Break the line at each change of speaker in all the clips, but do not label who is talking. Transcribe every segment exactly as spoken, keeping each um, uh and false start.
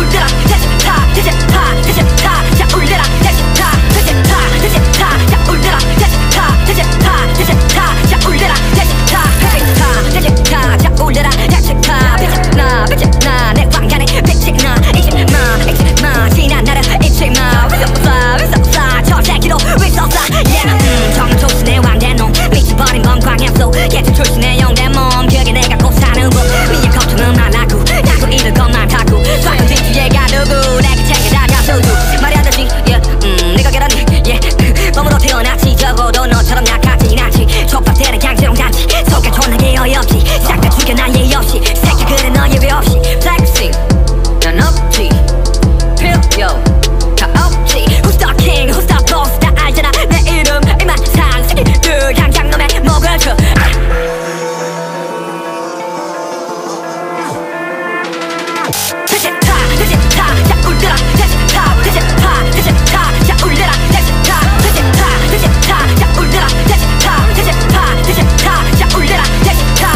울려라 다시타 다시타 다시타 자 울려라 다시타 다시타 다시타 자 울려라 다시타 다시타 다시타 자 울려라 다시타 다시타 다시타 자 울려라 다시타 빛나 빛나 내 왕관에 빛나 잊지마 잊지마 지난 나를 잊지마 위서사 위서사 저 새끼도 위서사 yeah 음 정말 좋지 내 왕대 놈 미쳐버린 멍광의 flow 예전 출신의 영대 몸 그게 내가 꼭 사는 법 위에 걱정은 말라고 나도 잃을 것만 타고 과연 뒤뒤에가 누구 내게 챙겨다가 수두 말하듯이 yeah 음 네가 계란이 yeah 몸으로 태어났지 적어도 너처럼 약하진 않지 촉박되는 강제롱 단지 속에 존나게 어이없지 싹 다 죽여 난 예의 없이 새끼 그래 너 예외 없이 flexing 난 없지 필요 다 없지 Who's the king who's the boss 다 알잖아 내 이름 이만 산 새끼들 당장 놈의 목을 쳐 다시타 다시타 자 울려라 다시타 다시타 다시타 자 울려라 다시타 다시타 다시타 자 울려라 다시타 다시타 다시타 자 울려라 다시타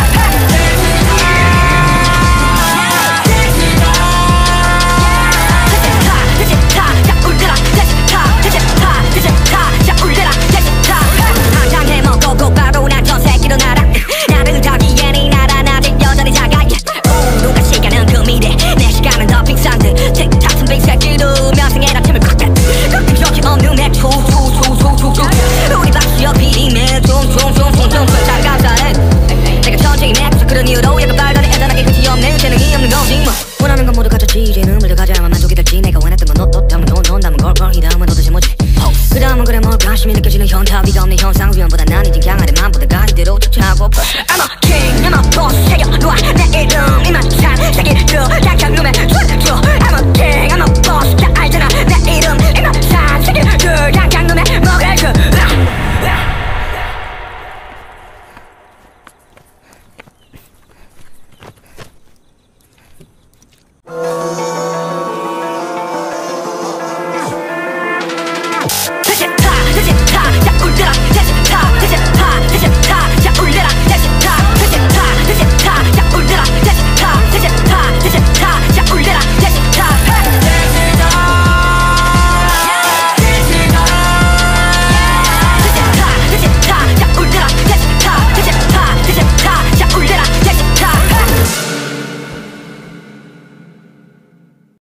원하는 건 모두 가졌지 이제는 물려가자야만 만족이 될지 내가 원했던 건 너, 너 다음은 너, 넌 다음은 걸걸 이 다음은 도대체 뭐지 그 다음은 그래 뭐 관심이 느껴지는 현타 위가 없는 현상 위험보다 난 이젠 강하게 맘보다 이대로 쫓아가고 I'm a king I'm a boss 새겨놓아 내 이름 이만 산 새끼들 당장 눈에 줘 I'm a king I'm a boss 다 알잖아 내 이름 이만 산 새끼들 당장 눈에 먹을 줘
Oh